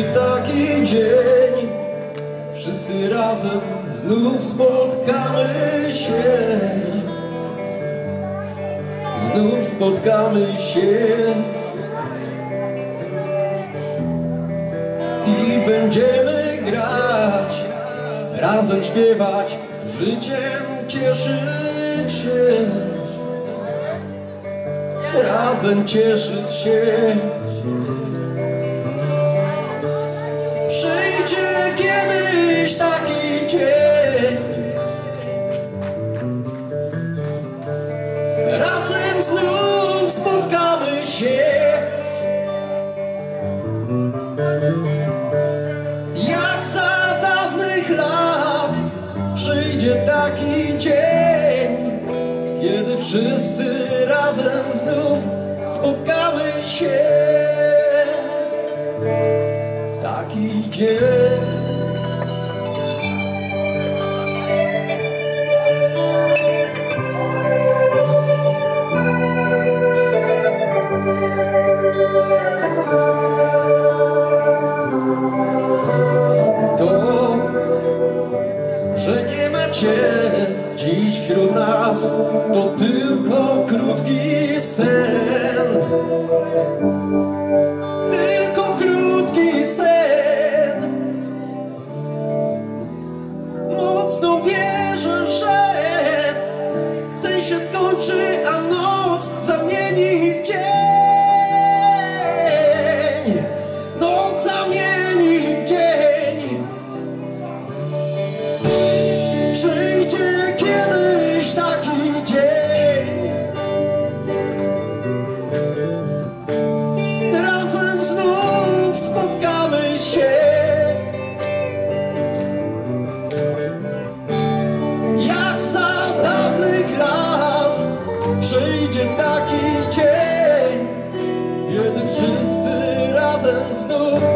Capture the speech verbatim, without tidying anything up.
taki dzień, wszyscy razem znów spotkamy się. Znów spotkamy się i będziemy grać, razem śpiewać, życiem cieszyć się, razem cieszyć się. Przyjdzie kiedyś taki dzień, razem znów spotkamy się. Jak za dawnych lat przyjdzie taki dzień, kiedy wszyscy razem znów spotkamy się. Taki dzień. To, że nie ma Cię dziś wśród nas, to tylko krótki sen. Tylko krótki sen. Mocno wierzę, że sen się skończy, a noc zamieni w dzień. Noc zamieni w dzień. Przyjdzie kiedyś taki dzień, razem znów spotkamy się. Jak za dawnych lat przyjdzie taki dzień, kiedy wszyscy razem znów